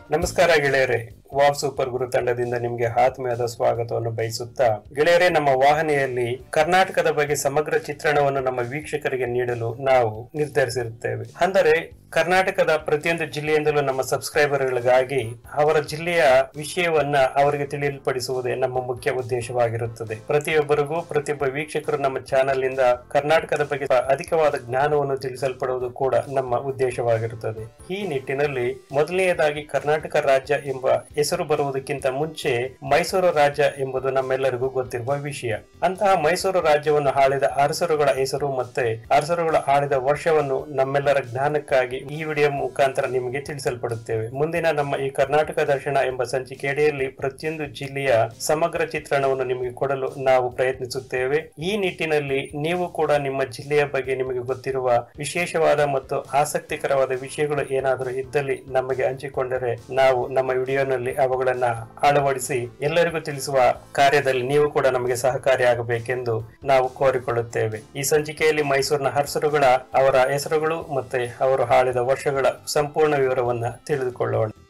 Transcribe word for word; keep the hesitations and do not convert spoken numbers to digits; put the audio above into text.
ನಮಸ್ಕಾರ ಗೆಳೆಯರೇ, wow super ಗುರು ತಂಡದಿಂದ ನಿಮ್ಗೆ ಆತ್ಮೀಯದ ಸ್ವಾಗತವನ್ನು ಬಯಸುತ್ತಾ, ಗೆಳೆಯರೇ, ನಮ್ಮ ವಾಹಿನಿಯಲ್ಲಿ ಕರ್ನಾಟಕದ ಬಗ್ಗೆ ಸಮಗ್ರ ಚಿತ್ರಣವನ್ನು ನಮ್ಮ ವೀಕ್ಷಕರಿಗೆ ನೀಡಲು ನಾವು ನಿರ್ಧರಿಸಿರುತ್ತೇವೆ. ಅಂದರೆ ಕರ್ನಾಟಕದ ಪ್ರತಿಯೊಂದು ಜಿಲ್ಲೆಯಿಂದಲೂ ನಮ್ಮ ಸಬ್ಸ್ಕ್ರೈಬರ್ಗಳಿಗಾಗಿ ಅವರ ಜಿಲ್ಲೆಯ ವಿಷಯವನ್ನ ಅವರಿಗೆ ತಿಳಿಯಲ್ಪಡಿಸುವುದೇ ನಮ್ಮ ಮುಖ್ಯ ಉದ್ದೇಶವಾಗಿರುತ್ತದೆ. ಪ್ರತಿಯೊಬ್ಬರಿಗೂ ಪ್ರತಿಯೊಬ್ಬ ವೀಕ್ಷಕರು ನಮ್ಮ ಚಾನೆಲ್ ಇಂದ ಕರ್ನಾಟಕದ ಬಗ್ಗೆ ಅಧಿಕವಾದ ಜ್ಞಾನವನ್ನು ತಿಳಿಸಲ್ಪಡುವುದು ಕೂಡ ನಮ್ಮ ಉದ್ದೇಶವಾಗಿರುತ್ತದೆ. ಈ ನಿಟ್ಟಿನಲ್ಲಿ ಮೊದಲನೆಯದಾಗಿ ಕರ್ನಾಟಕ ರಾಜ್ಯ ಎಂಬ ಹೆಸರು ಬರುವುದಕ್ಕಿಂತ ಮುಂಚೆ ಮೈಸೂರು ರಾಜ್ಯ ಎಂಬುದು ನಮ್ಮೆಲ್ಲರಿಗೂ ಗೊತ್ತಿರುವ ವಿಷಯ. ಅಂತಹ ಮೈಸೂರು ರಾಜ್ಯವನ್ನು ಆಳಿದ ಅರಸರುಗಳ ಹೆಸರು ಮತ್ತೆ ಅರಸರುಗಳ ಆಳಿದ ವರ್ಷವನ್ನು ನಮ್ಮೆಲ್ಲರ ಜ್ಞಾನಕ್ಕಾಗಿ ಈ ವಿಡಿಯೋ ಮುಖಾಂತರ ನಿಮಗೆ ತಿಳಿಸಲ್ಪಡುತ್ತೇವೆ. ಮುಂದಿನ ನಮ್ಮ ಈ ಕರ್ನಾಟಕ ದರ್ಶನ ಎಂಬ ಸಂಚಿಕೆಯಡಿಯಲ್ಲಿ ಪ್ರತಿಯೊಂದು ಜಿಲ್ಲೆಯ ಸಮಗ್ರ ಚಿತ್ರಣವನ್ನು ನಿಮಗೆ ಕೊಡಲು ನಾವು ಪ್ರಯತ್ನಿಸುತ್ತೇವೆ. ಈ ನಿಟ್ಟಿನಲ್ಲಿ ನೀವು ಕೂಡ ನಿಮ್ಮ ಜಿಲ್ಲೆಯ ಬಗ್ಗೆ ನಿಮಗೆ ಗೊತ್ತಿರುವ ವಿಶೇಷವಾದ ಮತ್ತು ಆಸಕ್ತಿಕರವಾದ ವಿಷಯಗಳು ಏನಾದರೂ ಇದ್ದಲ್ಲಿ ನಮಗೆ ಹಂಚಿಕೊಂಡರೆ ನಾವು ನಮ್ಮ ವಿಡಿಯೋನಲ್ಲಿ ಅವುಗಳನ್ನ ಅಳವಡಿಸಿ ಎಲ್ಲರಿಗೂ ತಿಳಿಸುವ ಕಾರ್ಯದಲ್ಲಿ ನೀವು ಕೂಡ ನಮಗೆ ಸಹಕಾರಿಯಾಗಬೇಕೆಂದು ನಾವು ಕೋರಿಕೊಳ್ಳುತ್ತೇವೆ. ಈ ಸಂಚಿಕೆಯಲ್ಲಿ ಮೈಸೂರಿನ ಅರಸರುಗಳ ಅವರ ಹೆಸರುಗಳು ಮತ್ತೆ ಅವರು ಆಳಿದ ವರ್ಷಗಳ ಸಂಪೂರ್ಣ ವಿವರವನ್ನ ತಿಳಿದುಕೊಳ್ಳೋಣ.